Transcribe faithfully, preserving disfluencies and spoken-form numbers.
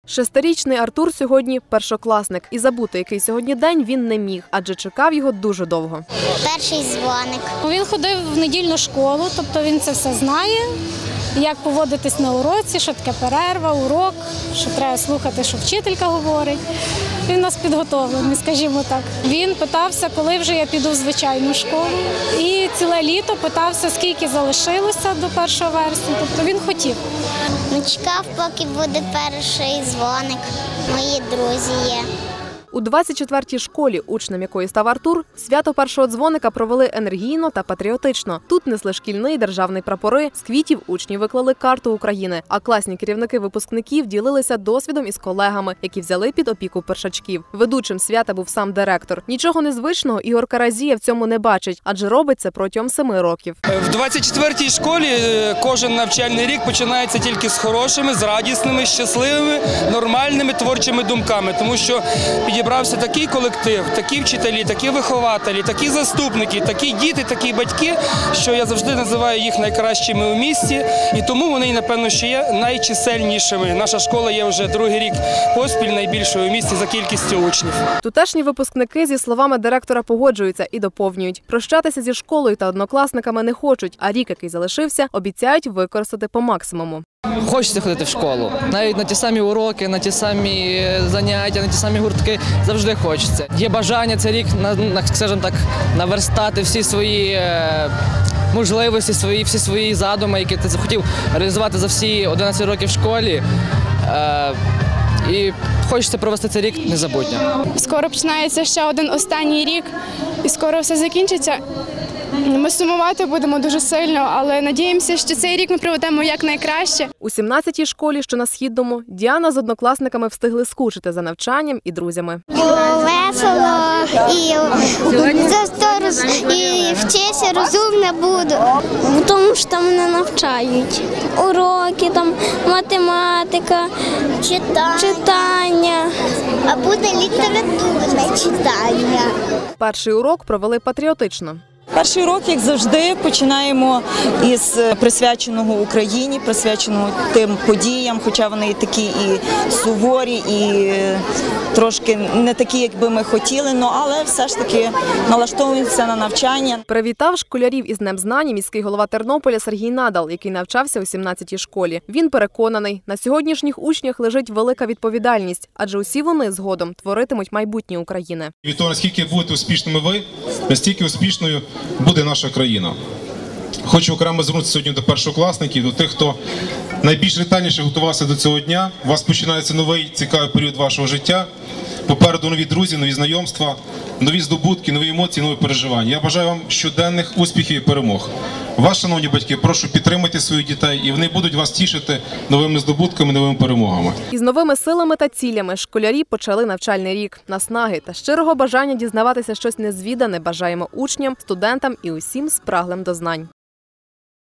Шестирічний Артур сьогодні першокласник. І забути, який сьогодні день, він не міг, адже чекав його дуже довго. Перший дзвоник. Він ходив в недільну школу, тобто він це все знає, як поводитись на уроці, що таке перерва, урок, що треба слухати, що вчителька говорить. Він у нас підготовлений, скажімо так. Він питався, коли вже я піду в звичайну школу. І ціле літо питався, скільки залишилося до першого вересня. Тобто він хотів. Він чекав, поки буде перший дзвоник. Мої друзі є. У двадцять четвертій школі, учнем якої став Артур, свято першого дзвоника провели енергійно та патріотично. Тут несли шкільний державний прапори, з квітів учні виклали карту України, а класні керівники випускників ділилися досвідом із колегами, які взяли під опіку першачків. Ведучим свята був сам директор. Нічого незвичного Ігор Каразія в цьому не бачить, адже робить це протягом семи років. В двадцять четвертій школі кожен навчальний рік починається тільки з хорошими, з радісними, щасливими, нормальними творчими думками, тому що підібрався такий колектив, такі вчителі, такі вихователі, такі заступники, такі діти, такі батьки, що я завжди називаю їх найкращими у місті, і тому вони, напевно, що є найчисельнішими. Наша школа є вже другий рік поспіль найбільшою у місті за кількістю учнів. Тутешні випускники зі словами директора погоджуються і доповнюють. Прощатися зі школою та однокласниками не хочуть, а рік, який залишився, обіцяють використати по максимуму. Хочеться ходити в школу. Навіть на ті самі уроки, на ті самі заняття, на ті самі гуртки завжди хочеться. Є бажання цей рік, скажімо так, наверстати всі свої е, можливості, свої, всі свої задуми, які ти захотів реалізувати за всі одинадцять років в школі. Е, І хочеться провести цей рік незабутньо. Скоро починається ще один останній рік і скоро все закінчиться. Ми сумувати будемо дуже сильно, але надіємося, що цей рік ми проведемо якнайкраще. У сімнадцятій школі, що на Східному, Діана з однокласниками встигли скучити за навчанням і друзями. Весело і, і вчися розумно буду. Тому що там не навчають. Уроки, там математика, читання. читання. А буде літературне читання. Перший урок провели патріотично. Перший урок, як завжди, починаємо із присвяченого Україні, присвяченого тим подіям, хоча вони такі і суворі, і трошки не такі, як би ми хотіли, але все ж таки налаштовуємося на навчання. Привітав школярів із Днем знань міський голова Тернополя Сергій Надал, який навчався у сімнадцятій школі. Він переконаний, на сьогоднішніх учнях лежить велика відповідальність, адже усі вони згодом творитимуть майбутнє України. Від того, наскільки будете успішними ви, настільки успішною буде наша країна. Хочу окремо звернутися сьогодні до першокласників, до тих, хто найбільш ретельніше готувався до цього дня. У вас починається новий цікавий період вашого життя. Попереду нові друзі, нові знайомства, нові здобутки, нові емоції, нові переживання. Я бажаю вам щоденних успіхів і перемог. Вас, шановні батьки, прошу підтримати своїх дітей, і вони будуть вас тішити новими здобутками, новими перемогами. Із новими силами та цілями школярі почали навчальний рік. Наснаги та щирого бажання дізнаватися щось незвідане бажаємо учням, студентам і усім спраглим до знань.